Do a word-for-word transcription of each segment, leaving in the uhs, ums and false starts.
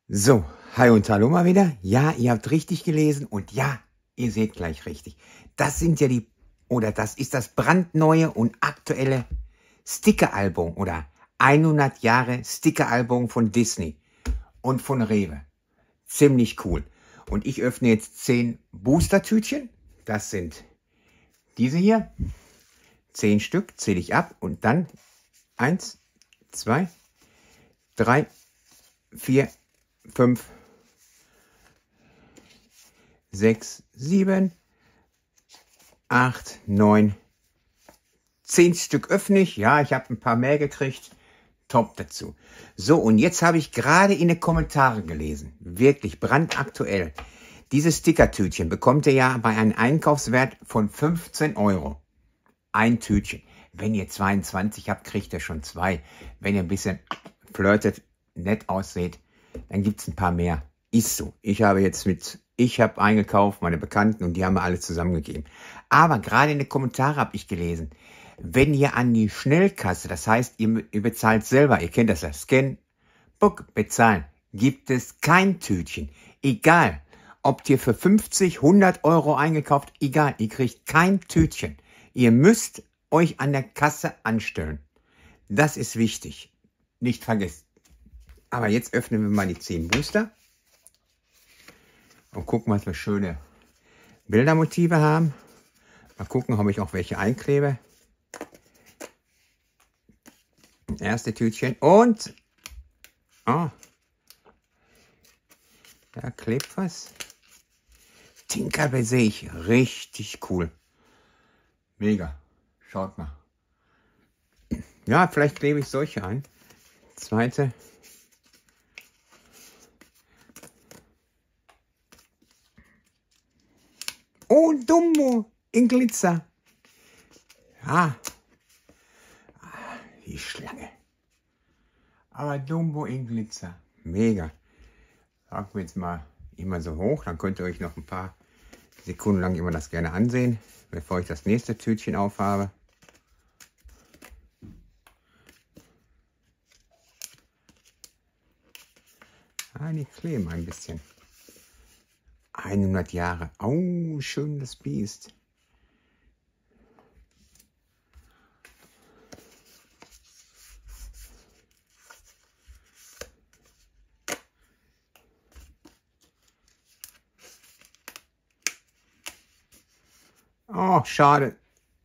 So, hi und hallo mal wieder. Ja, ihr habt richtig gelesen und ja, ihr seht gleich richtig. Das sind ja die, oder das ist das brandneue und aktuelle Sticker-Album oder hundert Jahre Sticker-Album von Disney und von Rewe. Ziemlich cool. Und ich öffne jetzt zehn Booster-Tütchen. Das sind diese hier. zehn Stück zähle ich ab und dann eins, zwei, drei, vier, fünf, sechs, sieben, acht, neun, zehn Stück öffne ich. Ja, ich habe ein paar mehr gekriegt. Top dazu. So, und jetzt habe ich gerade in den Kommentaren gelesen, wirklich brandaktuell, dieses Stickertütchen bekommt ihr ja bei einem Einkaufswert von fünfzehn Euro. Ein Tütchen. Wenn ihr zweiundzwanzig habt, kriegt ihr schon zwei. Wenn ihr ein bisschen flirtet, nett ausseht, dann gibt es ein paar mehr. Ist so. Ich habe jetzt mit, ich habe eingekauft, meine Bekannten, und die haben mir alle zusammengegeben. Aber gerade in den Kommentaren habe ich gelesen, wenn ihr an die Schnellkasse, das heißt, ihr, ihr bezahlt selber, ihr kennt das ja, Scan, Book, bezahlen, gibt es kein Tütchen. Egal, ob ihr für fünfzig, hundert Euro eingekauft, egal, ihr kriegt kein Tütchen. Ihr müsst euch an der Kasse anstellen. Das ist wichtig. Nicht vergessen. Aber jetzt öffnen wir mal die zehn Booster. Und gucken, was wir schöne Bildermotive haben. Mal gucken, ob ich auch welche einklebe. Erste Tütchen. Und oh, da klebt was. Tinkerbell sehe ich. Richtig cool. Mega. Schaut mal. Ja, vielleicht klebe ich solche ein. Zweite. Oh, Dumbo in Glitzer. Ja. Die Schlange. Aber Dumbo in Glitzer. Mega. Sagen wir jetzt mal immer so hoch. Dann könnt ihr euch noch ein paar Sekunden lang immer das gerne ansehen, bevor ich das nächste Tütchen aufhabe. Ah, die kleben ein bisschen. hundert Jahre. Oh, schönes Biest. Oh, schade.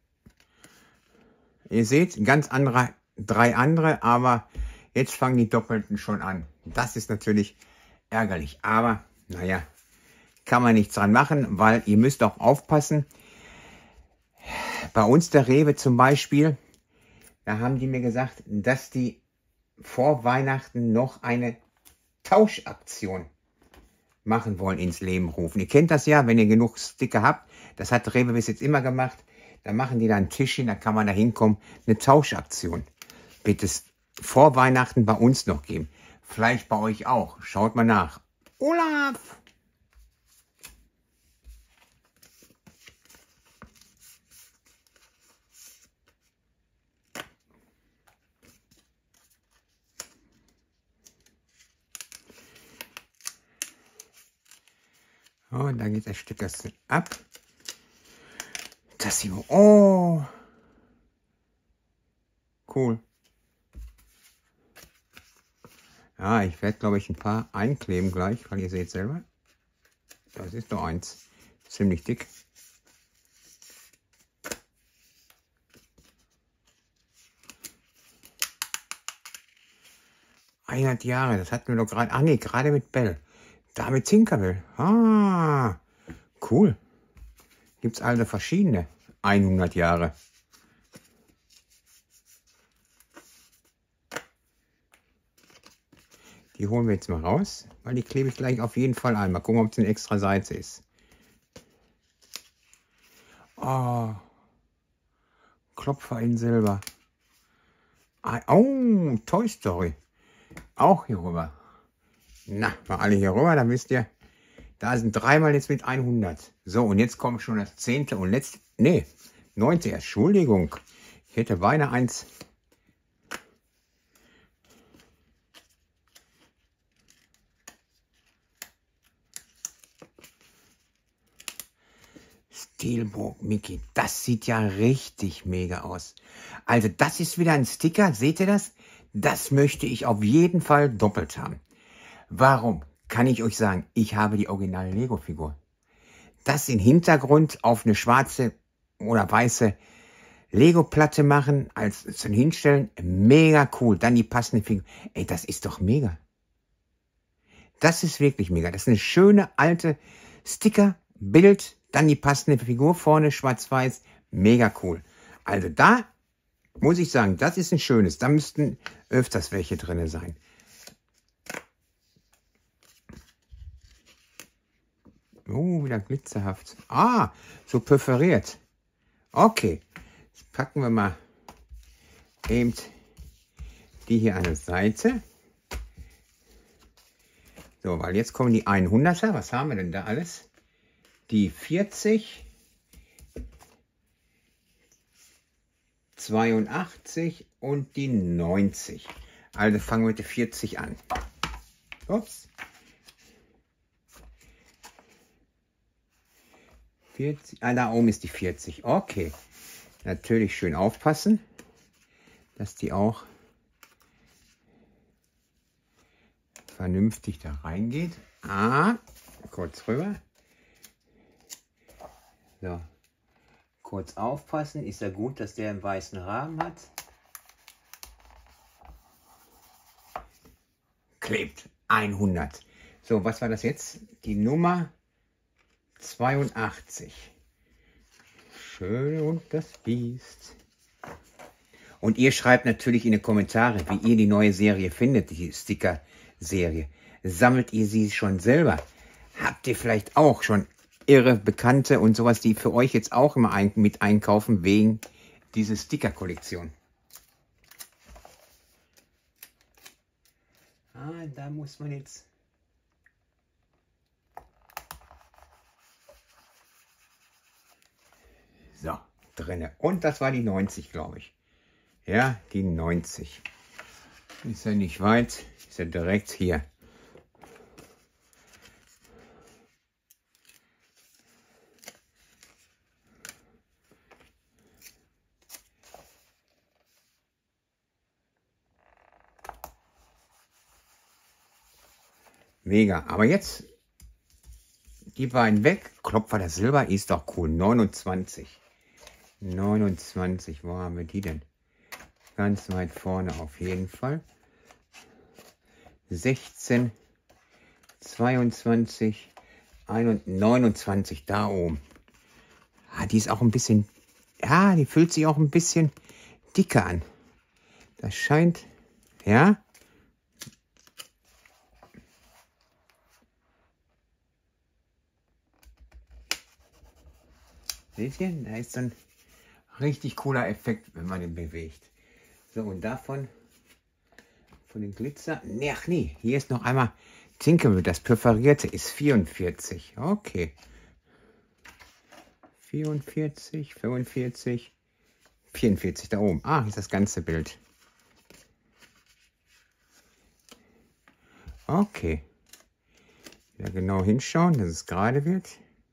Ihr seht, ganz andere, drei andere, aber jetzt fangen die Doppelten schon an. Das ist natürlich ärgerlich, aber naja, kann man nichts dran machen, weil ihr müsst auch aufpassen. Bei uns der Rewe zum Beispiel, da haben die mir gesagt, dass die vor Weihnachten noch eine Tauschaktion machen wollen, ins Leben rufen. Ihr kennt das ja, wenn ihr genug Sticker habt. Das hat Rewe bis jetzt immer gemacht. Da machen die da einen Tisch hin, da kann man da hinkommen. Eine Tauschaktion wird es vor Weihnachten bei uns noch geben. Vielleicht bei euch auch. Schaut mal nach. Olaf! Oh, und dann geht das Stück das ab. Das hier. Oh. Cool. Ja, ich werde, glaube ich, ein paar einkleben gleich, weil ihr seht selber. Das ist doch eins. Ziemlich dick. hundert Jahre, das hatten wir doch gerade. Ach nee, gerade mit Bell. Da mit Tinkerbell. Ah, cool. Gibt es also verschiedene hundert Jahre. Die holen wir jetzt mal raus, weil die klebe ich gleich auf jeden Fall ein. Mal gucken, ob es eine extra Seite ist. Oh, Klopfer in Silber. Oh, Toy Story. Auch hier rüber. Na, mal alle hier rüber, dann wisst ihr, da sind dreimal jetzt mit hundert. So, und jetzt kommt schon das zehnte und letzte, nee, neunte, Entschuldigung. Ich hätte beinahe eins. Steelbook Mickey. Das sieht ja richtig mega aus. Also das ist wieder ein Sticker. Seht ihr das? Das möchte ich auf jeden Fall doppelt haben. Warum? Kann ich euch sagen, ich habe die originale Lego-Figur. Das in Hintergrund auf eine schwarze oder weiße Lego-Platte machen, als zum Hinstellen, mega cool. Dann die passende Figur. Ey, das ist doch mega. Das ist wirklich mega. Das ist eine schöne alte Sticker, Bild, dann die passende Figur vorne, schwarz-weiß. Mega cool. Also da muss ich sagen, das ist ein schönes. Da müssten öfters welche drin sein. Oh, wieder glitzerhaft. Ah, so perforiert. Okay, jetzt packen wir mal eben die hier an der Seite. So, weil jetzt kommen die hunderter. Was haben wir denn da alles? Die vierzig, zweiundachtzig und die neunzig. Also fangen wir mit der vierzig an. Ups. vierzig, ah, da oben ist die vierzig. Okay. Natürlich schön aufpassen, dass die auch vernünftig da reingeht. Ah, kurz rüber. So. Kurz aufpassen. Ist ja gut, dass der einen weißen Rahmen hat. Klebt. hundert. So, was war das jetzt? Die Nummer zweiundachtzig. Schön und das Biest. Und ihr schreibt natürlich in die Kommentare, wie ihr die neue Serie findet, die Sticker-Serie. Sammelt ihr sie schon selber? Habt ihr vielleicht auch schon irre Bekannte und sowas, die für euch jetzt auch immer ein, mit einkaufen wegen dieser Sticker-Kollektion? Ah, da muss man jetzt... So, drinne. Und das war die neunzig, glaube ich. Ja, die neunzig. Ist ja nicht weit, ist ja direkt hier. Mega. Aber jetzt die beiden weg. Klopfer das Silber ist doch cool. neunundzwanzig. neunundzwanzig. Wo haben wir die denn? Ganz weit vorne auf jeden Fall. sechzehn, zweiundzwanzig, neunundzwanzig. Da oben. Ah, die ist auch ein bisschen... Ja, die fühlt sich auch ein bisschen dicker an. Das scheint... Ja... Seht ihr? Da ist ein richtig cooler Effekt, wenn man den bewegt. So, und davon, von den Glitzer, nee, ach nee, hier ist noch einmal Tinkerbell, das perforierte ist vierundvierzig. Okay. vierundvierzig, fünfundvierzig, vierundvierzig da oben. Ah, hier ist das ganze Bild. Okay. Wieder genau hinschauen, dass es gerade wird.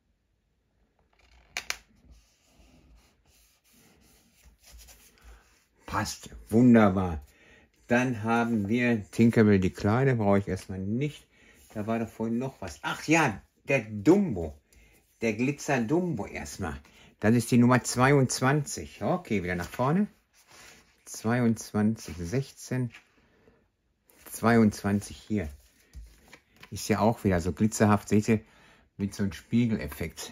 Passt, wunderbar. Dann haben wir Tinkerbell die Kleine, brauche ich erstmal nicht. Da war da vorhin noch was. Ach ja, der Dumbo. Der Glitzer Dumbo erstmal. Das ist die Nummer zweiundzwanzig. Okay, wieder nach vorne. zweiundzwanzig, sechzehn, zweiundzwanzig hier. Ist ja auch wieder so glitzerhaft, seht ihr, mit so einem Spiegeleffekt.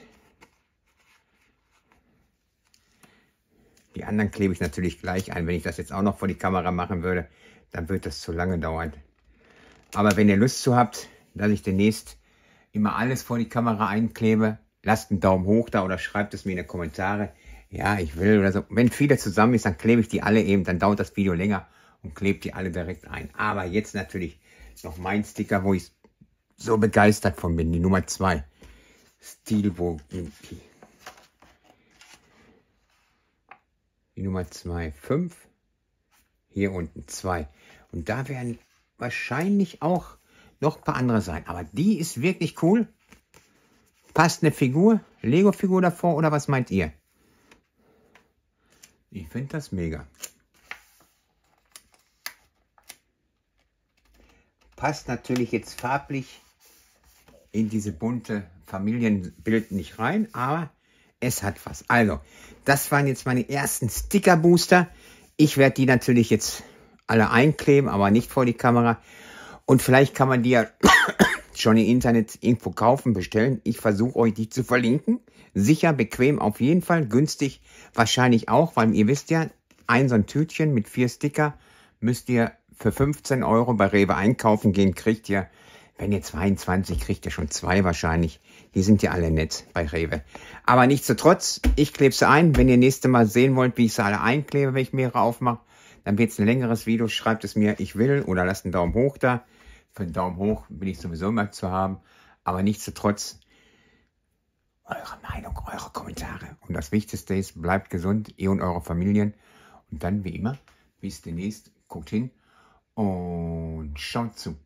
Die anderen klebe ich natürlich gleich ein. Wenn ich das jetzt auch noch vor die Kamera machen würde, dann wird das zu lange dauern. Aber wenn ihr Lust zu habt, dass ich demnächst immer alles vor die Kamera einklebe, lasst einen Daumen hoch da oder schreibt es mir in die Kommentare. Ja, ich will oder so. Wenn viele zusammen ist, dann klebe ich die alle eben. Dann dauert das Video länger und klebe die alle direkt ein. Aber jetzt natürlich noch mein Sticker, wo ich so begeistert von bin. Die Nummer zwei. Steelbook. Die Nummer zwei, fünf. Hier unten zwei. Und da werden wahrscheinlich auch noch ein paar andere sein. Aber die ist wirklich cool. Passt eine Figur. Lego-Figur davor oder was meint ihr? Ich finde das mega. Passt natürlich jetzt farblich in diese bunte Familienbild nicht rein, aber es hat was. Also, das waren jetzt meine ersten Sticker-Booster. Ich werde die natürlich jetzt alle einkleben, aber nicht vor die Kamera. Und vielleicht kann man die ja schon im Internet irgendwo kaufen, bestellen. Ich versuche euch die zu verlinken. Sicher, bequem auf jeden Fall, günstig wahrscheinlich auch, weil ihr wisst ja, ein so ein Tütchen mit vier Sticker müsst ihr für fünfzehn Euro bei Rewe einkaufen gehen, kriegt ihr, wenn ihr zweiundzwanzig, kriegt ihr schon zwei wahrscheinlich. Die sind ja alle nett bei Rewe. Aber nichtsdestotrotz, ich klebe sie ein. Wenn ihr nächstes Mal sehen wollt, wie ich sie alle einklebe, wenn ich mehrere aufmache, dann wird es ein längeres Video. Schreibt es mir, ich will, oder lasst einen Daumen hoch da. Für einen Daumen hoch bin ich sowieso immer zu haben. Aber nichtsdestotrotz, eure Meinung, eure Kommentare. Und das Wichtigste ist, bleibt gesund, ihr und eure Familien. Und dann, wie immer, bis demnächst, guckt hin und schaut zu.